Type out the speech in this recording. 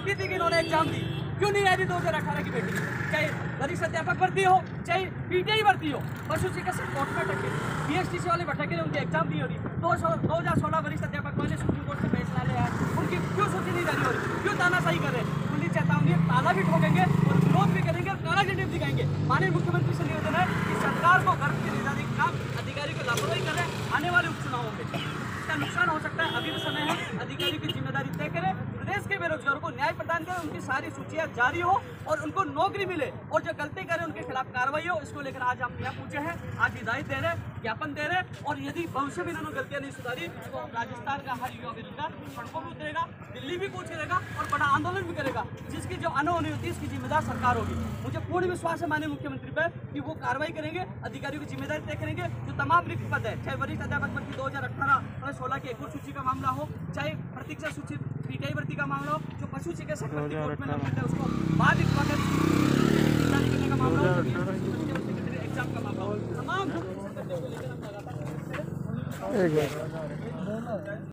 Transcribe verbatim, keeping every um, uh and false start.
की थी कि इन्होंने एग्जाम दी, क्यों नहीं आई थी दो हजार अठारह की बेटी, चाहे वरिष्ठ अध्यापक भर्ती हो चाहे पीटीआई भर्ती हो, पशु चिकित्सक कोर्ट में अटके, बीएसटीसी वाले भटके उनकी एग्जाम नहीं हो रही, दो सौ दो हजार सोलह वरिष्ठ अध्यापक वाले सुप्रीम कोर्ट से फैसला ले आए, उनकी क्यों सूची नहीं जारी हो रही, क्यों तानाशाही कर रहे हैं। पुलिस चेतावनी ताला भी ठोकेंगे और विरोध भी करेंगे और काला झंडे भी दिखाएंगे। माननीय मुख्यमंत्री से निवेदन है कि सरकार को गर्भ की निगरानी का काम अधिकारी को लापरवाही करें। आने वाले उपचुनावों में इसका नुकसान हो सकता है, अभी भी समय है, अधिकारी की जिम्मेदारी तय करें, प्रदेश के बेरोजगारों को न्याय प्रदान करें, उनकी सारी सूचियां जारी हो और उनको नौकरी मिले और जो गलती करें उनके खिलाफ कार्रवाई हो। इसको लेकर आज हम यहाँ पूछे हैं, आज हिदायत दे रहे हैं, ज्ञापन दे रहे हैं और यदि भविष्य में इन्होंने गलतियां नहीं सुधारी तो राजस्थान का हर युवा बेरोजगार सड़कों पर उतरेगा, दिल्ली भी कूच करेगा और बड़ा आंदोलन भी करेगा, जिसकी जो अनहोनी होती है इसकी जिम्मेदार सरकार होगी। मुझे पूर्ण विश्वास है माननीय मुख्यमंत्री पर कि वो कार्रवाई करेंगे, अधिकारियों की जिम्मेदारी तय करेंगे। जो तमाम रिक्त पद है, चाहे वरिष्ठ अध्यापक भर्ती दो हजार अठारह और सोलह की एक और सूची का मामला हो, चाहे प्रतीक्षा सूची पीटीआई भर्ती का मामला हो, जो पशु चिकित्सक भर्ती कोर्ट में लंबित है उसको बाद जारी करने का मामला हो, एग्जाम का मामला हो, तमाम को लेकर हम लगातार